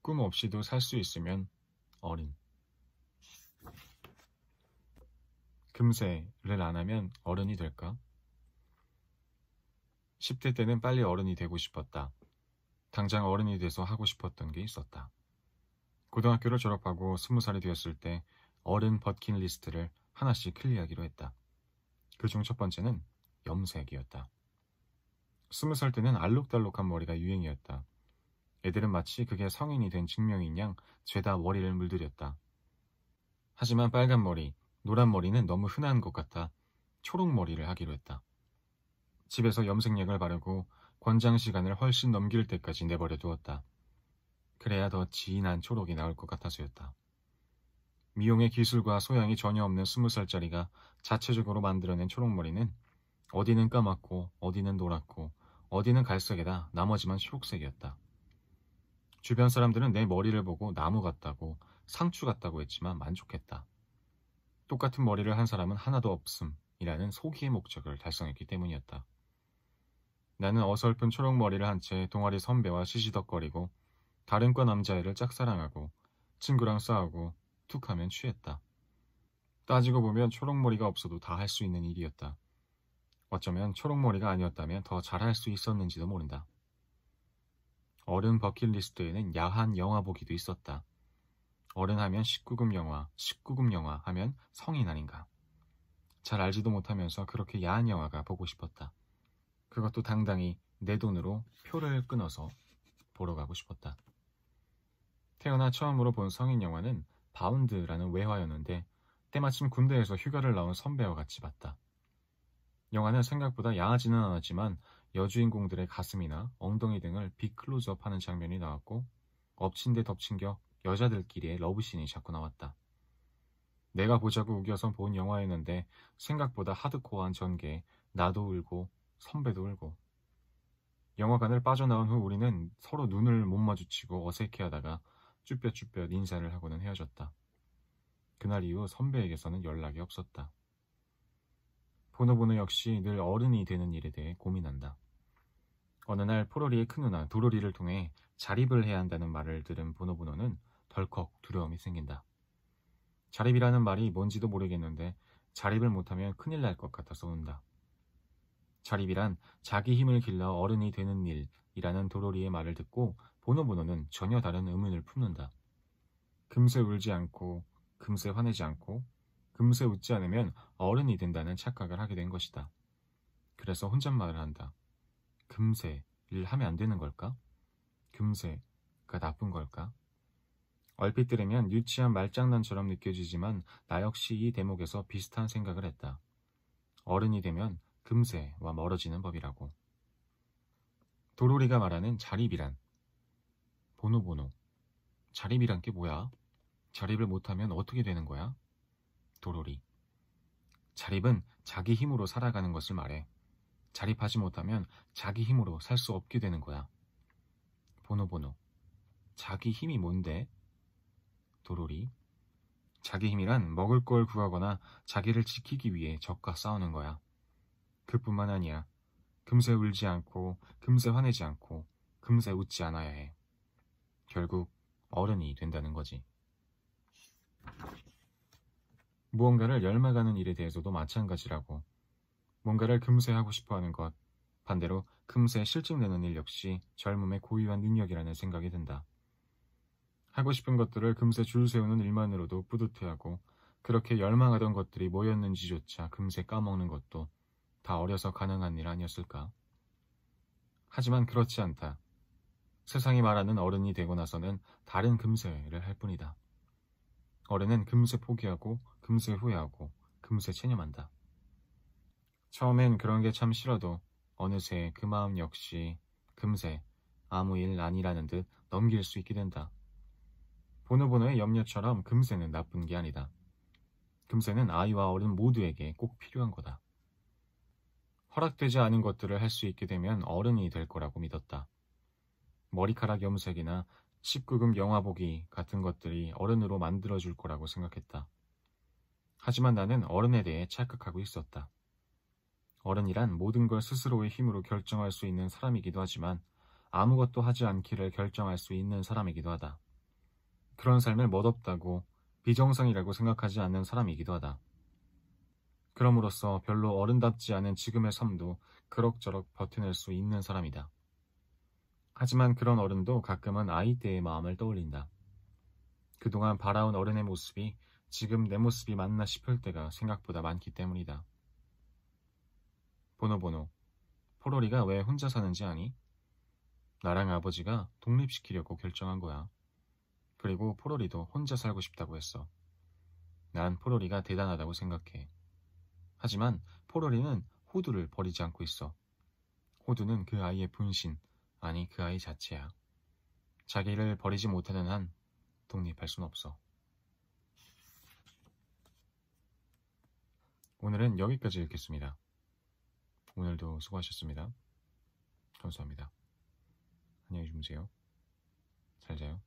꿈 없이도 살 수 있으면 어른. 금세를 안 하면 어른이 될까? 10대 때는 빨리 어른이 되고 싶었다. 당장 어른이 돼서 하고 싶었던 게 있었다. 고등학교를 졸업하고 20살이 되었을 때 어른 버킷리스트를 하나씩 클리어하기로 했다. 그중 첫 번째는 염색이었다. 20살 때는 알록달록한 머리가 유행이었다. 애들은 마치 그게 성인이 된 증명인 양 죄다 머리를 물들였다. 하지만 빨간 머리, 노란 머리는 너무 흔한 것 같아 초록 머리를 하기로 했다. 집에서 염색약을 바르고 권장 시간을 훨씬 넘길 때까지 내버려 두었다. 그래야 더 진한 초록이 나올 것 같아서였다. 미용의 기술과 소양이 전혀 없는 20살짜리가 자체적으로 만들어낸 초록머리는 어디는 까맣고 어디는 노랗고 어디는 갈색에다 나머지만 초록색이었다. 주변 사람들은 내 머리를 보고 나무 같다고 상추 같다고 했지만 만족했다. 똑같은 머리를 한 사람은 하나도 없음이라는 소기의 목적을 달성했기 때문이었다. 나는 어설픈 초록머리를 한 채 동아리 선배와 시시덕거리고 다른 과 남자애를 짝사랑하고 친구랑 싸우고 툭하면 취했다. 따지고 보면 초록머리가 없어도 다 할 수 있는 일이었다. 어쩌면 초록머리가 아니었다면 더 잘할 수 있었는지도 모른다. 어른 버킷리스트에는 야한 영화 보기도 있었다. 어른 하면 19금 영화, 19금 영화 하면 성인 아닌가. 잘 알지도 못하면서 그렇게 야한 영화가 보고 싶었다. 그것도 당당히 내 돈으로 표를 끊어서 보러 가고 싶었다. 태어나 처음으로 본 성인 영화는 바운드라는 외화였는데 때마침 군대에서 휴가를 나온 선배와 같이 봤다. 영화는 생각보다 야하지는 않았지만 여주인공들의 가슴이나 엉덩이 등을 빅클로즈업하는 장면이 나왔고 엎친 데 덮친 격 여자들끼리의 러브씬이 자꾸 나왔다. 내가 보자고 우겨서 본 영화였는데 생각보다 하드코어한 전개에 나도 울고 선배도 울고. 영화관을 빠져나온 후 우리는 서로 눈을 못 마주치고 어색해하다가 쭈뼛쭈뼛 인사를 하고는 헤어졌다. 그날 이후 선배에게서는 연락이 없었다. 보노보노 역시 늘 어른이 되는 일에 대해 고민한다. 어느 날 포로리의 큰누나 도로리를 통해 자립을 해야 한다는 말을 들은 보노보노는 덜컥 두려움이 생긴다. 자립이라는 말이 뭔지도 모르겠는데 자립을 못하면 큰일 날 것 같아서 운다. 자립이란 자기 힘을 길러 어른이 되는 일이라는 도로리의 말을 듣고 보노보노는 전혀 다른 의문을 품는다. 금세 울지 않고 금세 화내지 않고 금세 웃지 않으면 어른이 된다는 착각을 하게 된 것이다. 그래서 혼잣말을 한다. 금세를 하면 안 되는 걸까? 금세가 나쁜 걸까? 얼핏 들으면 유치한 말장난처럼 느껴지지만 나 역시 이 대목에서 비슷한 생각을 했다. 어른이 되면 금세와 멀어지는 법이라고. 도로리가 말하는 자립이란. 보노보노. 자립이란 게 뭐야? 자립을 못하면 어떻게 되는 거야? 도로리. 자립은 자기 힘으로 살아가는 것을 말해. 자립하지 못하면 자기 힘으로 살 수 없게 되는 거야. 보노보노. 자기 힘이 뭔데? 도로리. 자기 힘이란 먹을 걸 구하거나 자기를 지키기 위해 적과 싸우는 거야. 그뿐만 아니야. 금세 울지 않고 금세 화내지 않고 금세 웃지 않아야 해. 결국 어른이 된다는 거지. 무언가를 열망하는 일에 대해서도 마찬가지라고. 뭔가를 금세 하고 싶어하는 것, 반대로 금세 실증내는 일 역시 젊음의 고유한 능력이라는 생각이 든다. 하고 싶은 것들을 금세 줄 세우는 일만으로도 뿌듯해하고 그렇게 열망하던 것들이 뭐였는지조차 금세 까먹는 것도 다 어려서 가능한 일 아니었을까? 하지만 그렇지 않다. 세상이 말하는 어른이 되고 나서는 다른 금세를 할 뿐이다. 어른은 금세 포기하고 금세 후회하고 금세 체념한다. 처음엔 그런 게 참 싫어도 어느새 그 마음 역시 금세 아무 일 아니라는 듯 넘길 수 있게 된다. 보노보노의 염려처럼 금세는 나쁜 게 아니다. 금세는 아이와 어른 모두에게 꼭 필요한 거다. 허락되지 않은 것들을 할 수 있게 되면 어른이 될 거라고 믿었다. 머리카락 염색이나 19금 영화 보기 같은 것들이 어른으로 만들어줄 거라고 생각했다. 하지만 나는 어른에 대해 착각하고 있었다. 어른이란 모든 걸 스스로의 힘으로 결정할 수 있는 사람이기도 하지만 아무것도 하지 않기를 결정할 수 있는 사람이기도 하다. 그런 삶을 멋없다고 비정상이라고 생각하지 않는 사람이기도 하다. 그럼으로써 별로 어른답지 않은 지금의 삶도 그럭저럭 버텨낼 수 있는 사람이다. 하지만 그런 어른도 가끔은 아이 때의 마음을 떠올린다. 그동안 바라온 어른의 모습이 지금 내 모습이 맞나 싶을 때가 생각보다 많기 때문이다. 보노보노, 포로리가 왜 혼자 사는지 아니? 나랑 아버지가 독립시키려고 결정한 거야. 그리고 포로리도 혼자 살고 싶다고 했어. 난 포로리가 대단하다고 생각해. 하지만 포로리는 호두를 버리지 않고 있어. 호두는 그 아이의 분신, 아니 그 아이 자체야. 자기를 버리지 못하는 한 독립할 순 없어. 오늘은 여기까지 읽겠습니다. 오늘도 수고하셨습니다. 감사합니다. 안녕히 주무세요. 잘 자요.